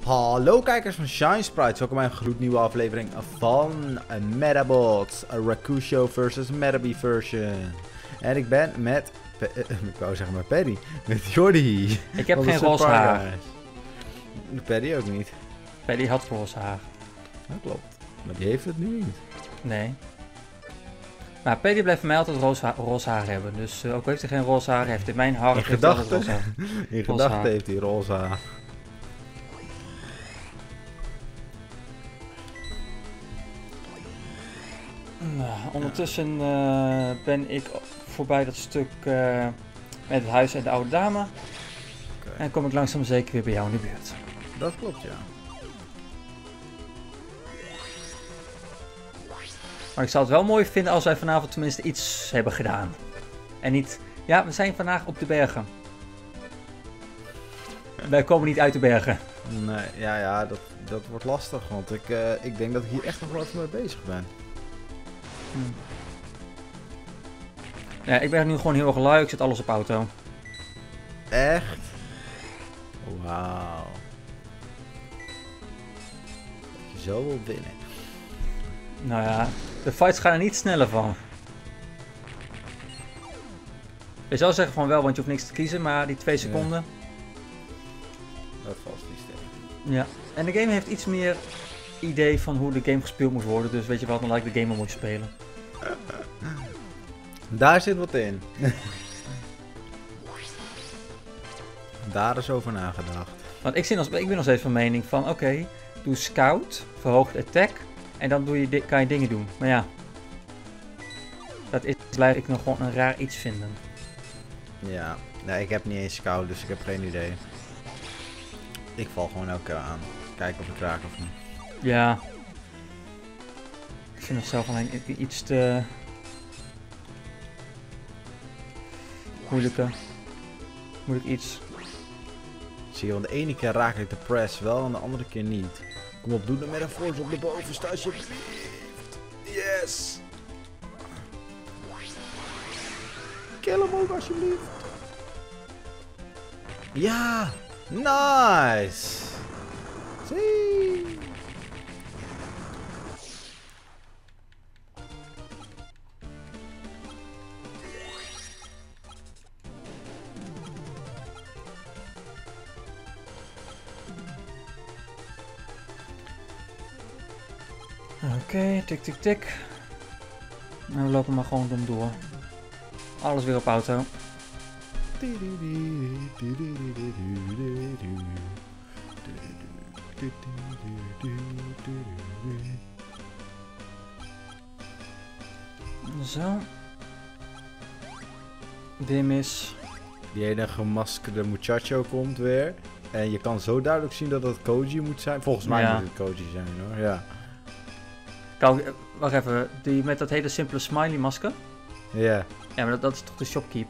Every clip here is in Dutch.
Hallo kijkers van Shine Sprites, welkom bij een gloednieuwe aflevering van Metabots, een Rakusho versus Metabee version. En ik ben met, ik wou zeggen met Paddy, met Jordi. Ik heb geen roze haar. Paddy ook niet. Paddy had roze haar. Dat klopt, maar die heeft het nu niet. Nee. Maar Paddy blijft voor mij altijd roze haar hebben, dus ook heeft hij geen roze haar, heeft in mijn hart In gedachten heeft hij roze haar. Nou, ondertussen ben ik voorbij dat stuk met het huis en de oude dame. Okay. En kom ik langzaam zeker weer bij jou in de buurt. Dat klopt, ja. Maar ik zou het wel mooi vinden als wij vanavond tenminste iets hebben gedaan. En niet, ja, we zijn vandaag op de bergen. Wij komen niet uit de bergen. Nee, ja, dat wordt lastig, want ik denk dat ik hier echt nog wel even mee bezig ben. Ja, ik ben nu gewoon heel erg lui, ik zet alles op auto. Echt? Wauw. Dat je zo wil winnen. Nou ja, de fights gaan er niet sneller van. Je zou zeggen van wel, want je hoeft niks te kiezen, maar die 2 seconden. Dat valt niet sterk. Ja, en de game heeft iets meer idee van hoe de game gespeeld moet worden, dus weet je wat, dan laat ik de game maar mooi spelen. Daar zit wat in. Daar is over nagedacht. Want ik ben nog steeds van mening van oké, doe scout, verhoogd attack en dan kan je dingen doen. Maar ja, blijf ik nog gewoon een raar iets vinden. Ja, nee, ik heb niet eens scout, dus ik heb geen idee. Ik val gewoon elke keer aan. Kijken of ik raak of niet. Ja. Ik vind het zelf alleen iets te moeilijk iets. Zie je, want de ene keer raak ik de press wel en de andere keer niet. Kom op, doe dan met een force op de bovenste alsjeblieft. Yes! Kill hem ook alsjeblieft. Ja! Nice! Zie! Oké, tik tik tik. En we lopen maar gewoon door. Alles weer op auto. Zo. Weer mis. Die ene gemaskerde muchacho komt weer. En je kan zo duidelijk zien dat het Koji moet zijn. Volgens mij moet het Koji zijn hoor, ja. Wacht even, die met dat hele simpele smiley masker? Ja. Ja, maar dat is toch de shopkeep?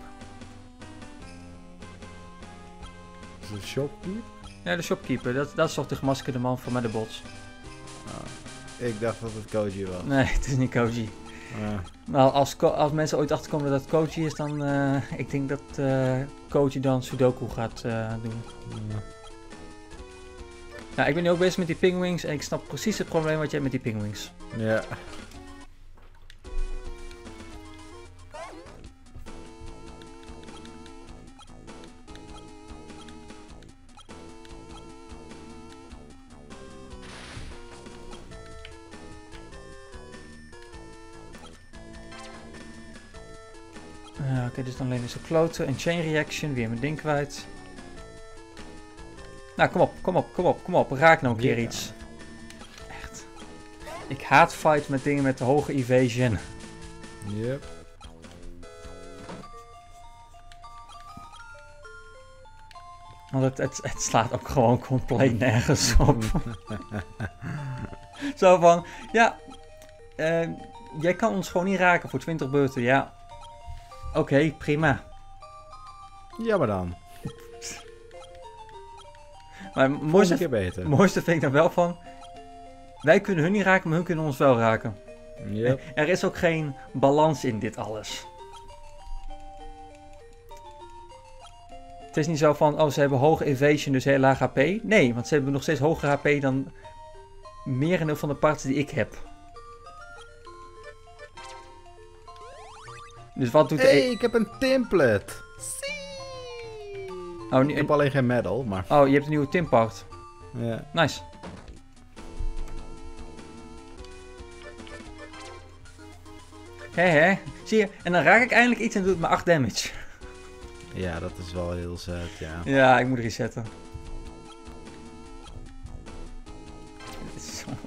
Is het shopkeep? Ja, de shopkeeper. Dat is toch de gemaskerde man van Metabots? Oh, ik dacht dat het Koji was. Nee, het is niet Koji. Nou, als mensen ooit achterkomen dat het Koji is, dan... ik denk dat Koji dan Sudoku gaat doen. Ja. Nou, ik ben nu ook bezig met die pingwings en ik snap precies het probleem wat je hebt met die pingwings. Ja. Oké, dus dan alleen eens een kloten. Een chain reaction, weer mijn ding kwijt. Nou, kom op. Raak nou een keer iets. Echt. Ik haat fights met dingen met de hoge evasion. Yep. Want het slaat ook gewoon compleet nergens op. Zo van, ja, jij kan ons gewoon niet raken voor 20 beurten, ja. Oké, prima. Jammer dan. Maar Keer beter. het mooiste vind ik dan wel van, wij kunnen hun niet raken, maar hun kunnen ons wel raken. Yep. Er is ook geen balans in dit alles. Het is niet zo van, oh, ze hebben hoge evasion, dus heel laag HP. Nee, want ze hebben nog steeds hoger HP dan merendeel van de parts die ik heb. Dus wat doet de... Hey, ik heb een template. Oh, Ik heb alleen geen medal, maar... Oh, je hebt een nieuwe Timpart. Ja. Nice. Hé. Zie je? En dan raak ik eindelijk iets en doe het maar 8 damage. Ja, dat is wel heel zet, ja. Ja, ik moet resetten. Dit is zo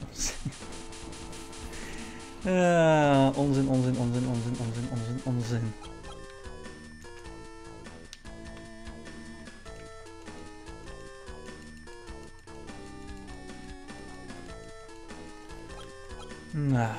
onzin. Onzin. Nou.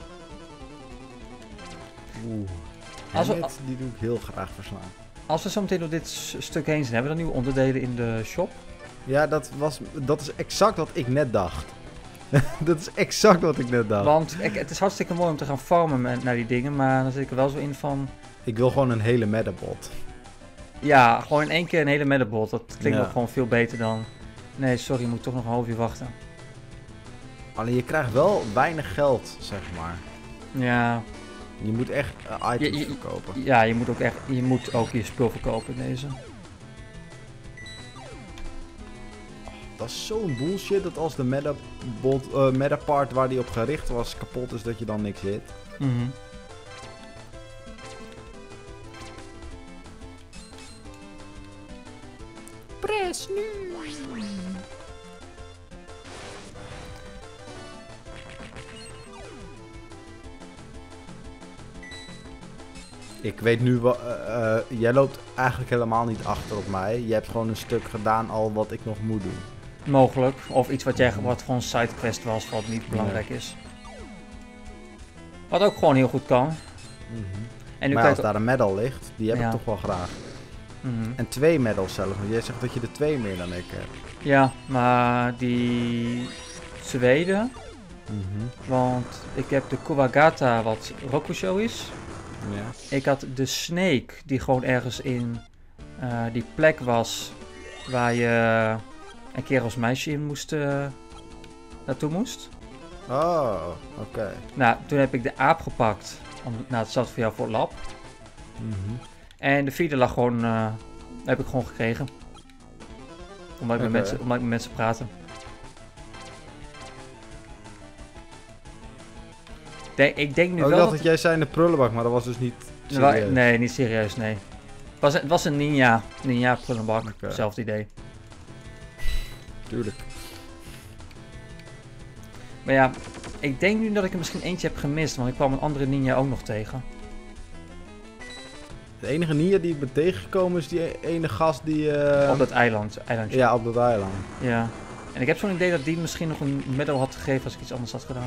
Die doe ik heel graag verslaan. Als we zo meteen door dit stuk heen zijn, hebben we dan nieuwe onderdelen in de shop? Ja, dat is exact wat ik net dacht. Dat is exact wat ik net dacht. Want het is hartstikke mooi om te gaan farmen naar die dingen, maar dan zit ik er wel zo in van... Ik wil gewoon een hele medabot. Ja, gewoon in één keer een hele medabot. Dat klinkt ook gewoon veel beter dan... Nee, sorry, je moet toch nog een half uur wachten. Alleen je krijgt wel weinig geld, zeg maar. Ja. Je moet echt items verkopen. Ja, je moet ook je spul verkopen in deze. Dat is zo'n bullshit dat als de meta-part waar die op gericht was kapot is, dat je dan niks hit. Press nu! Ik weet nu wel, jij loopt eigenlijk helemaal niet achter op mij. Je hebt gewoon een stuk gedaan al wat ik nog moet doen. Mogelijk. Of iets wat gewoon sidequest was, wat niet belangrijk is. Wat ook gewoon heel goed kan. En nu maar als daar een medal ligt, die heb ik toch wel graag. En 2 medals zelfs, want jij zegt dat je er 2 meer dan ik hebt. Ja, maar die tweede... Want ik heb de Kuwagata, wat Rokusho is. Ja. Ik had de Snake, die gewoon ergens in die plek was waar je een keer als meisje in naartoe moest. Oh, oké. Nou, toen heb ik de aap gepakt. Het zat voor jou voor het lab. En de vierde lag gewoon, heb ik gewoon gekregen. Omdat ik met mensen praten. Ik denk nu wel dacht dat jij zei in de prullenbak, maar dat was dus niet serieus. Nee, niet serieus, nee. Het was een ninja prullenbak, hetzelfde idee. Tuurlijk. Maar ja, ik denk nu dat ik er misschien eentje heb gemist, want ik kwam een andere ninja ook nog tegen. De enige ninja die ik ben tegengekomen is die ene gast die... Op dat eilandje. Ja, op dat eiland. Ja. En ik heb zo'n idee dat die misschien nog een medal had gegeven als ik iets anders had gedaan.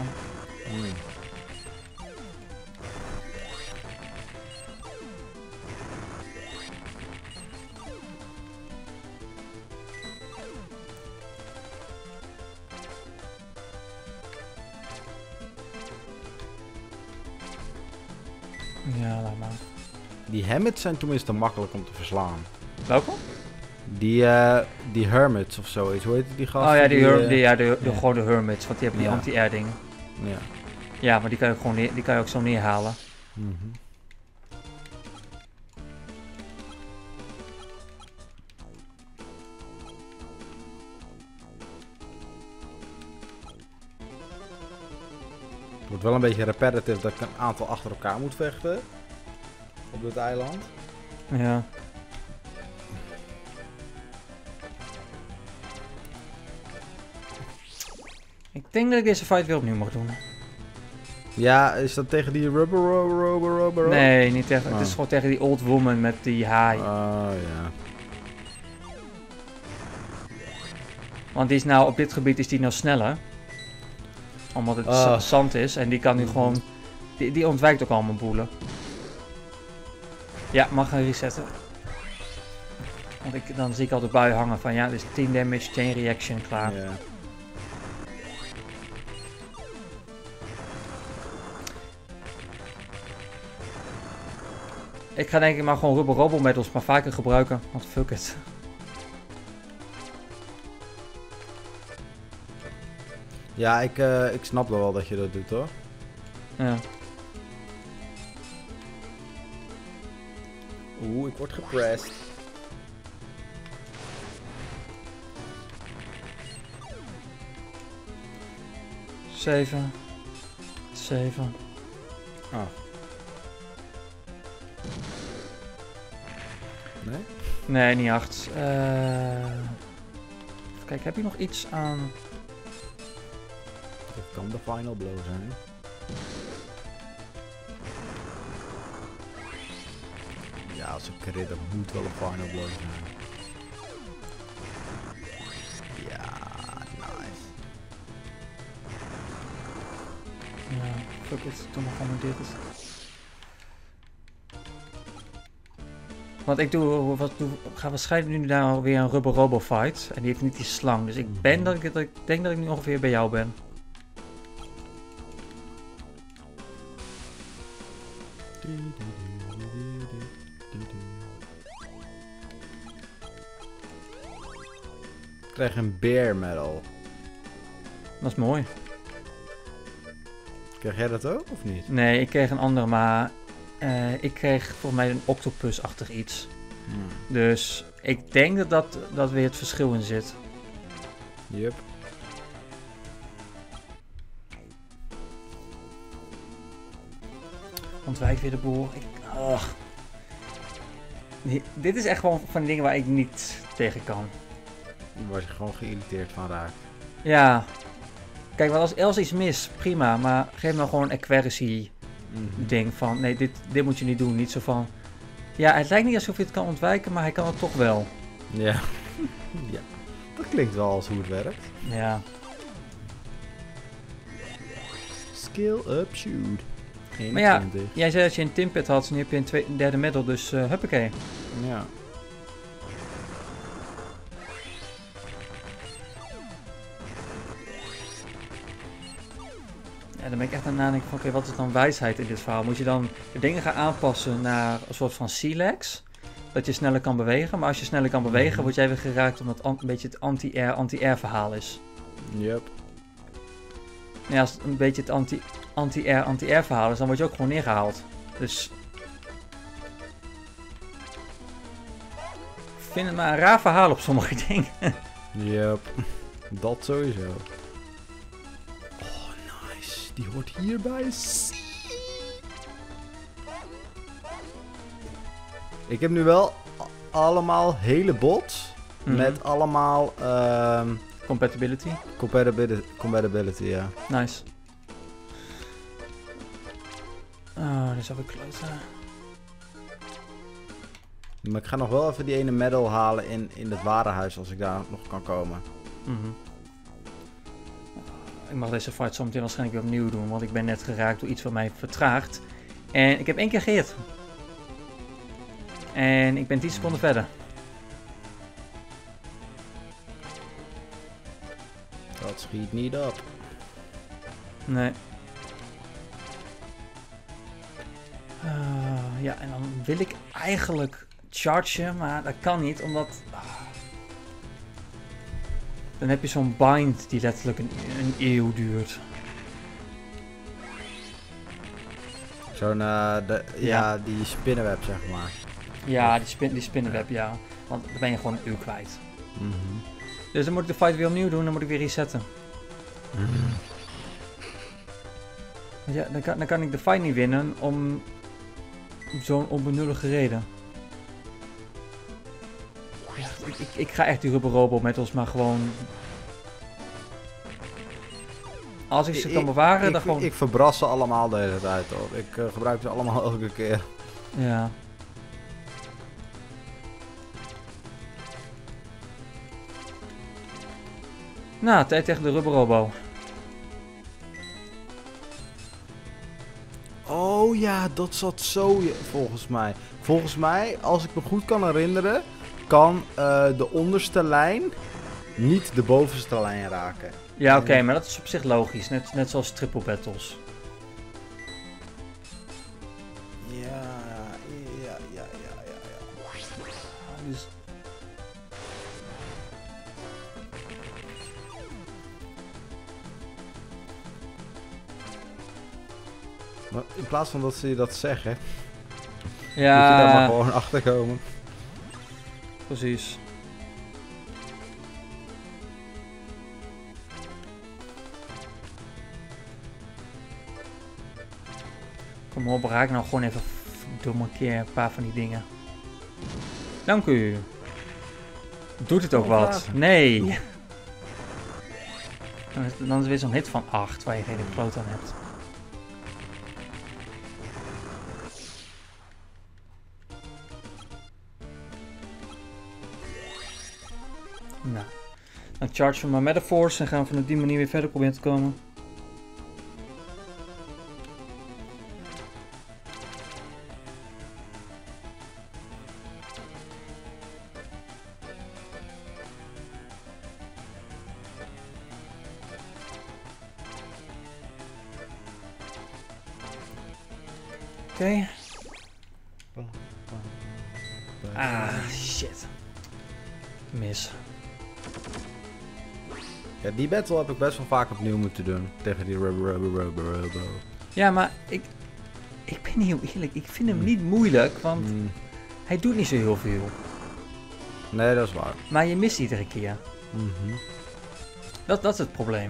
Ja, laat maar. Die Hammets zijn tenminste makkelijk om te verslaan. Welke? Die Hermits of zoiets, hoe heet die gast? Oh ja, gewoon de Hermits, want die hebben die anti-air dingen. Ja. Ja, maar die kan je ook, die kan je ook zo neerhalen. Het wordt wel een beetje repetitive dat ik een aantal achter elkaar moet vechten. Op dit eiland. Ja. Ik denk dat ik deze fight weer opnieuw mag doen. Ja, is dat tegen die rubber? Nee, niet tegen. Het is gewoon tegen die old woman met die haai. Oh ja. Want die is nou, op dit gebied is die nou sneller. Omdat het zand is en die kan nu gewoon... Die ontwijkt ook allemaal boelen. Ja, mag gaan resetten. Want dan zie ik al de bui hangen van ja, dit is 10 damage, chain reaction, klaar. Yeah. Ik ga denk ik maar gewoon rubber robo metals maar vaker gebruiken, want fuck it. Ja, ik snap wel dat je dat doet, hoor. Ja. Oeh, ik word gepressed. Zeven. Ah. Nee? Nee, niet 8. Kijk, heb je nog iets aan... Dat kan de final blow zijn. Ja, als een crit, dat moet wel een final blow zijn. Ja, nice. Ja, fuck it. Doe maar gewoon dit. Want ik ga waarschijnlijk nu daar weer een Rubber Robo fight. En die heeft niet die slang. Dus ik denk dat ik nu ongeveer bij jou ben. Ik krijg een bear medal. Dat is mooi. Krijg jij dat ook of niet? Nee, ik kreeg een andere, maar ik kreeg volgens mij een octopus-achtig iets. Dus ik denk dat weer het verschil in zit. Yep. Ontwijk weer de boel. Dit is echt gewoon van die dingen waar ik niet tegen kan. Waar je gewoon geïrriteerd van raakt. Ja. Kijk, want als Els iets mis, prima. Maar geef me gewoon een accuracy ding van... Nee, dit moet je niet doen. Niet zo van... Ja, het lijkt niet alsof je het kan ontwijken, maar hij kan het toch wel. Ja. Ja. Dat klinkt wel als hoe het werkt. Ja. Skill up shoot. Maar ja, jij zei dat je een Timpet had, en nu heb je een derde medal, dus huppakee. Ja. Ja, dan ben ik echt aan het nadenken van, oké, wat is dan wijsheid in dit verhaal? Moet je dan de dingen gaan aanpassen naar een soort van Silex? Dat je sneller kan bewegen, maar als je sneller kan bewegen, word jij weer geraakt omdat het een beetje het anti-air verhaal is. Yep. Ja, als het een beetje het anti-air verhaal is, dan word je ook gewoon neergehaald. Dus... Ik vind het maar een raar verhaal op sommige dingen. Yep. Dat sowieso. Oh, nice. Die hoort hierbij. Ik heb nu wel allemaal hele bots. Met allemaal... Compatibility. Compatibility, ja. Nice. Oh, dit is alweer kloten. Maar ik ga nog wel even die ene medal halen in het warenhuis als ik daar nog kan komen. Ik mag deze fight zometeen waarschijnlijk weer opnieuw doen, want ik ben net geraakt door iets wat mij vertraagt. En ik heb 1 keer geheerd. En ik ben 10 seconden verder. Dat schiet niet op. Nee. Ja, en dan wil ik eigenlijk chargen, maar dat kan niet, omdat... Dan heb je zo'n bind die letterlijk een eeuw duurt. Zo'n, ja, die spinnenweb, zeg maar. Ja, die spinnenweb, ja. Want dan ben je gewoon een uur kwijt. Dus dan moet ik de fight weer opnieuw doen, dan moet ik weer resetten. Ja, dan kan ik de fight niet winnen om zo'n onbenullige reden. Ja, ik ga echt die Rubber Robo met ons maar gewoon... Als ik ze kan bewaren, dan gewoon... Ik verbras ze allemaal de hele tijd, hoor. Ik gebruik ze allemaal elke keer. Ja. Nou, tijd tegen de Rubber Robo. Oh ja, dat zat zo volgens mij. Volgens mij, als ik me goed kan herinneren, kan de onderste lijn niet de bovenste lijn raken. Ja, oké, maar dat is op zich logisch. Net zoals triple battles. Ja. Dus... Maar in plaats van dat ze je dat zeggen, Ja, moet je daar maar gewoon achter komen. Precies. Kom op, raak nou gewoon even doe maar een keer een paar van die dingen. Dank u. Doet het ook wat? Nee. Dan is het weer zo'n hit van 8 waar je geen kloot aan hebt. Nou, dan charge we maar Metaforce en gaan we op die manier weer verder proberen te komen. Oké. Ah, shit. Mis. Ja, die battle heb ik best wel vaak opnieuw moeten doen. Tegen die Robo. Ja, maar ik ben heel eerlijk. Ik vind hem niet moeilijk, want hij doet niet zo heel veel. Nee, dat is waar. Maar je mist iedere keer. Dat is het probleem.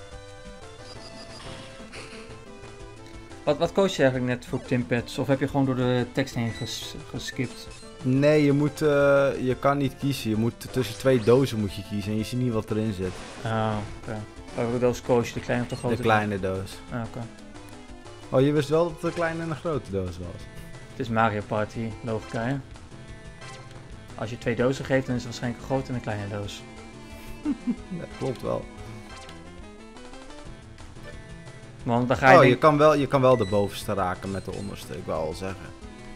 Wat coach je eigenlijk net voor Timpads? Of heb je gewoon door de tekst heen geskipt? Nee, je kan niet kiezen. Je moet tussen 2 dozen moet je kiezen en je ziet niet wat erin zit. Oh, oké. Welke doos coach je? De kleine of de grote? De kleine doos. Ah, oké. Oh, je wist wel dat het een kleine en een grote doos was. Het is Mario Party, logica, hè? Als je 2 dozen geeft, dan is het waarschijnlijk een grote en een kleine doos. Dat klopt wel. Want dan ga je... je kan wel de bovenste raken met de onderste, ik wil al zeggen.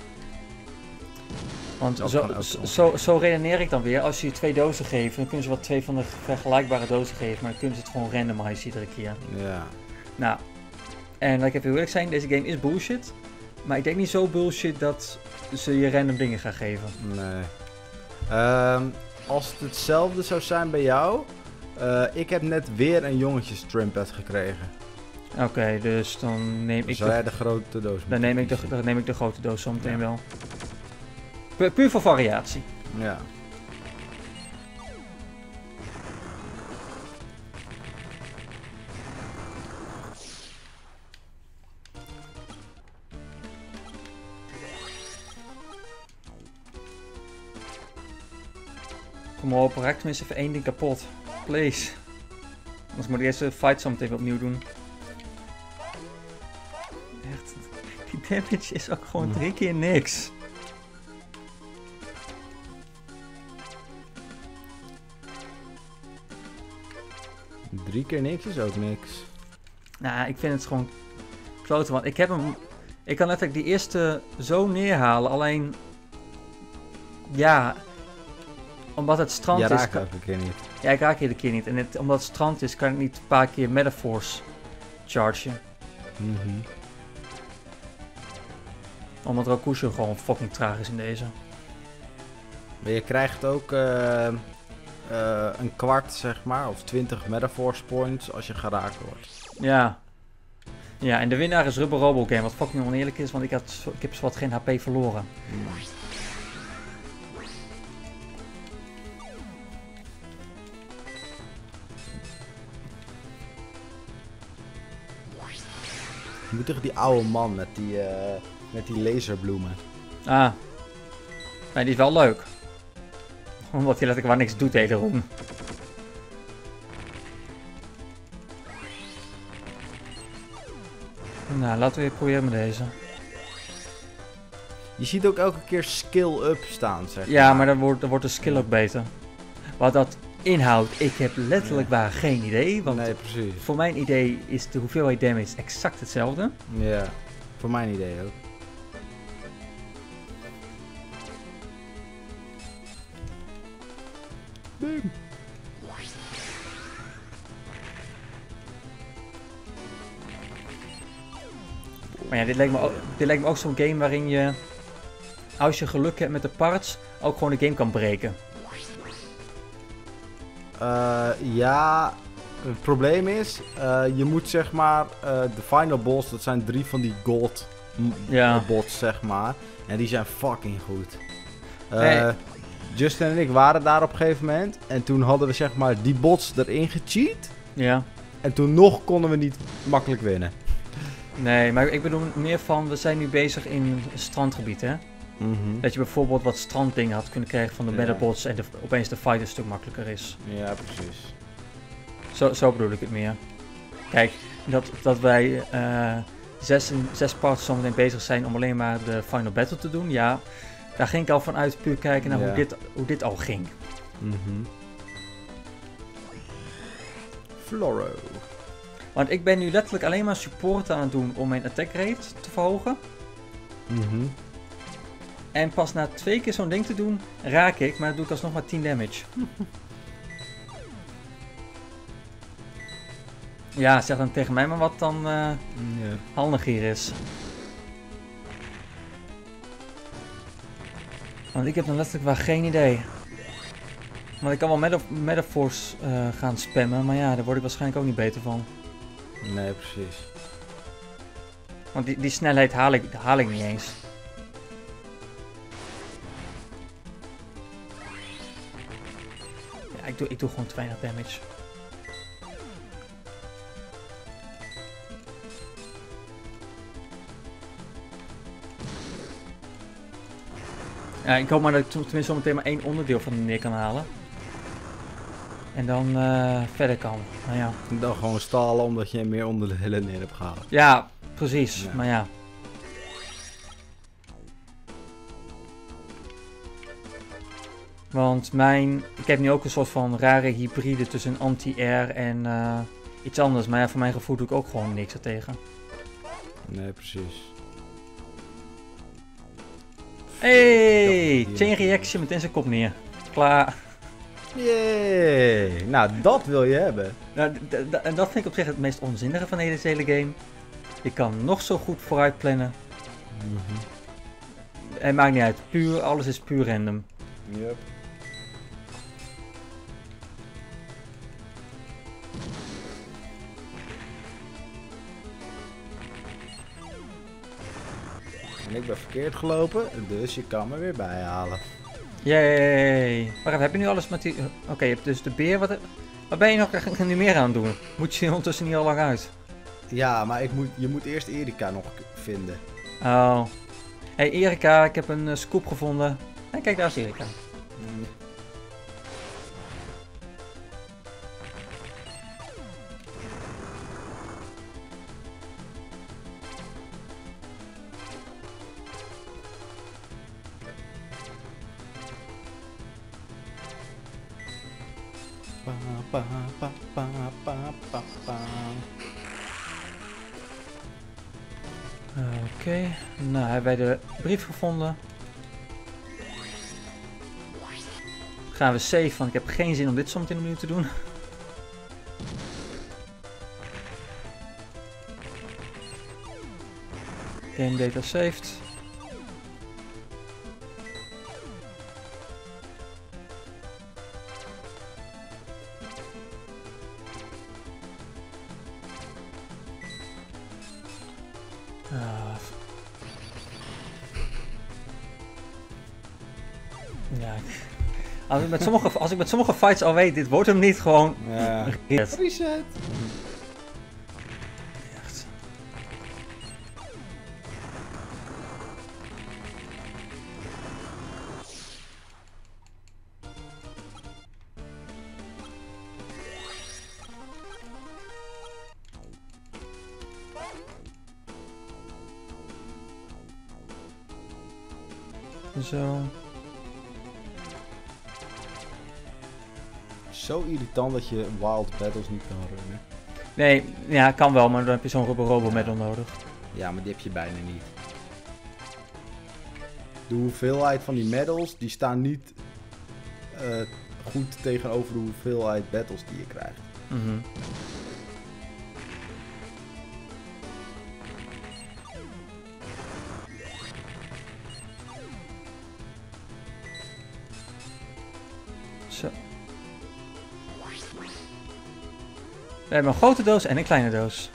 Want zo redeneer ik dan weer. Als je je 2 dozen geeft, dan kunnen ze wel 2 van de vergelijkbare dozen geven. Maar dan kunnen ze het gewoon randomize iedere keer. Ja. Nou, en laat ik even eerlijk zijn, deze game is bullshit. Maar ik denk niet zo bullshit dat ze je random dingen gaan geven. Nee. Als het hetzelfde zou zijn bij jou... ik heb net weer een jongetjes Trimpad gekregen. Oké, dus dan neem ik jij de grote doos? Dan neem ik de grote doos zometeen wel. Puur voor variatie. Ja. Kom op, raak tenminste even 1 ding kapot. Please. Anders moet ik eerst de fight zometeen even opnieuw doen. Echt, die damage is ook gewoon 3 keer niks. Drie keer niks is ook niks. Nou, ik vind het gewoon kloten, want ik heb hem... Ik kan letterlijk die eerste zo neerhalen, alleen... Ja... Omdat het strand is... Je raakt elke keer niet. Ja, ik raak iedere keer niet. En omdat het strand is, kan ik niet een paar keer Metaforce chargen. Omdat Rakusho gewoon fucking traag is in deze. Maar je krijgt ook een kwart, zeg maar, of 20 Metaforce points als je geraakt wordt. Ja. Ja, en de winnaar is Rubber Robo Game, wat fucking oneerlijk is, want ik heb zowat geen HP verloren. Je moet tegen die oude man met die laserbloemen. Ah. Nee, die is wel leuk. Omdat hij letterlijk waar niks doet wederom. Nou, laten we weer proberen met deze. Je ziet ook elke keer skill up staan, zeg maar. Ja, maar dan wordt de skill ook beter. Wat dat inhoudt, ik heb letterlijk waar geen idee. Want nee, precies. Voor mijn idee is de hoeveelheid damage exact hetzelfde. Ja, voor mijn idee ook. Boom. Maar ja, dit lijkt me ook zo'n game waarin je, als je geluk hebt met de parts, ook gewoon de game kan breken. Ja, het probleem is, je moet zeg maar, de final boss, dat zijn 3 van die gold bots zeg maar. En die zijn fucking goed. Justin en ik waren daar op een gegeven moment. En toen hadden we zeg maar die bots erin gecheat. Ja. En toen nog konden we niet makkelijk winnen. Nee, maar ik bedoel meer van, we zijn nu bezig in een strandgebied, hè? Dat je bijvoorbeeld wat stranddingen had kunnen krijgen van de metabots en opeens de fight een stuk makkelijker is. Ja, precies. Zo bedoel ik het meer. Kijk, dat wij 6 parts zometeen bezig zijn om alleen maar de final battle te doen, ja. Daar ging ik al vanuit puur kijken naar hoe dit al ging. Floro. Want ik ben nu letterlijk alleen maar support aan het doen om mijn attack rate te verhogen. En pas na 2 keer zo'n ding te doen, raak ik, maar dan doe ik alsnog maar 10 damage. Ja, zeg dan tegen mij maar wat dan handig hier is. Want ik heb dan letterlijk wel geen idee. Want ik kan wel Metaforce gaan spammen, maar ja, daar word ik waarschijnlijk ook niet beter van. Nee, precies. Want die snelheid haal ik niet eens. Ja, ik doe gewoon te weinig damage. Ja, ik hoop maar dat ik tenminste zometeen maar 1 onderdeel van neer kan halen. En dan verder kan. Nou ja. Dan gewoon stalen omdat je meer onderdelen neer hebt gehaald. Ja, precies. Ja. Maar ja. Want ik heb nu ook een soort van rare hybride tussen anti-air en iets anders. Maar ja, voor mijn gevoel doe ik ook gewoon niks ertegen. Nee, precies. Hey, chain reaction met in zijn kop neer. Klaar. Yay. Nou, dat wil je hebben. Nou, en dat vind ik op zich het meest onzinnige van deze hele game. Je kan nog zo goed vooruit plannen. Het maakt niet uit. Alles is puur random. Yep. En ik ben verkeerd gelopen, dus je kan me weer bijhalen. Yay! Wacht even, heb je nu alles met die... Oké, je hebt dus de beer. Wat ben je nog nu meer aan het doen? Moet je ondertussen niet al lang uit? Ja, maar je moet eerst Erika nog vinden. Oh. Hey Erika, ik heb een scoop gevonden. Hey, kijk, daar is Erika. Oké, nou hebben wij de brief gevonden. Gaan we save, want ik heb geen zin om dit zometeen opnieuw te doen. Game data saved. Ja, als ik met sommige fights al weet, dit wordt hem niet gewoon. Ja. Reset. Echt. Zo. Zo irritant dat je Wild Battles niet kan runnen. Nee, ja, kan wel, maar dan heb je zo'n Robo Medal nodig. Ja, maar die heb je bijna niet. De hoeveelheid van die medals, die staan niet goed tegenover de hoeveelheid battles die je krijgt. Zo. We hebben een grote doos en een kleine doos.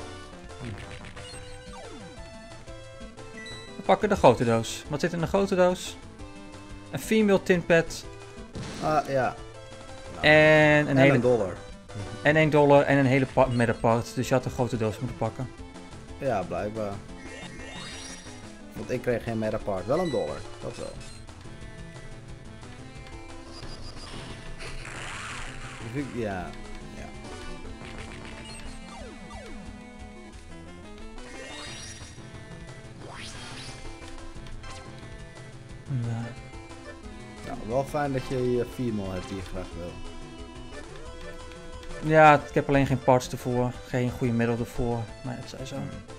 We pakken de grote doos. Wat zit in de grote doos? Een female tinpad. Ah, ja. En een hele... $1. En $1 en een hele metapart. Dus je had de grote doos moeten pakken. Ja, blijkbaar. Want ik kreeg geen metapart. Wel $1. Dat wel. Ja. Ja. Nee. Nou, wel fijn dat je je female hebt die je graag wil. Ja, ik heb alleen geen parts ervoor. Geen goede middel ervoor. Maar het zij zo.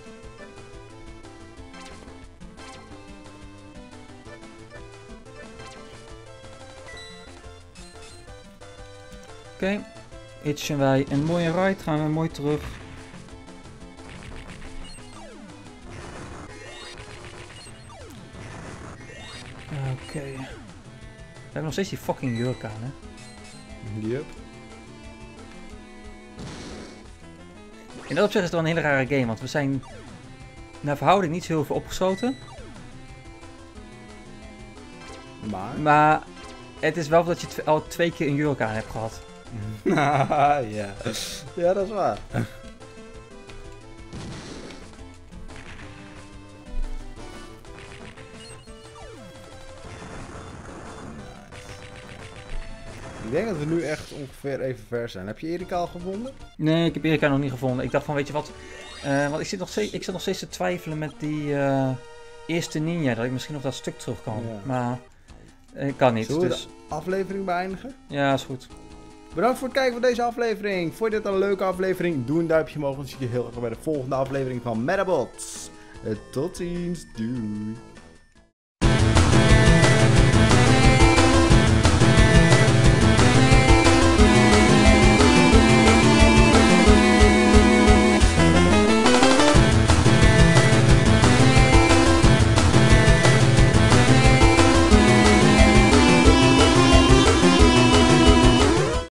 Oké. Itchen wij een mooie ride. Gaan we mooi terug. Oké. We hebben nog steeds die fucking jurk aan, hè? Yup. In dat opzicht is het wel een hele rare game, want we zijn naar verhouding niet zo heel veel opgeschoten. Maar het is wel dat je al 2 keer een jurk aan hebt gehad. Ja. Ja, dat is waar. Ik denk dat we nu echt ongeveer even ver zijn. Heb je Erika al gevonden? Nee, ik heb Erika nog niet gevonden. Ik dacht van, weet je wat, want ik zit nog steeds te twijfelen met die eerste ninja, dat ik misschien nog dat stuk terug kan. Ja. Maar ik kan niet. Zullen we dus de aflevering beëindigen? Ja, is goed. Bedankt voor het kijken van deze aflevering. Vond je dit een leuke aflevering? Doe een duimpje omhoog. Dan zie je heel erg bij de volgende aflevering van Metabots. Tot ziens. Doei.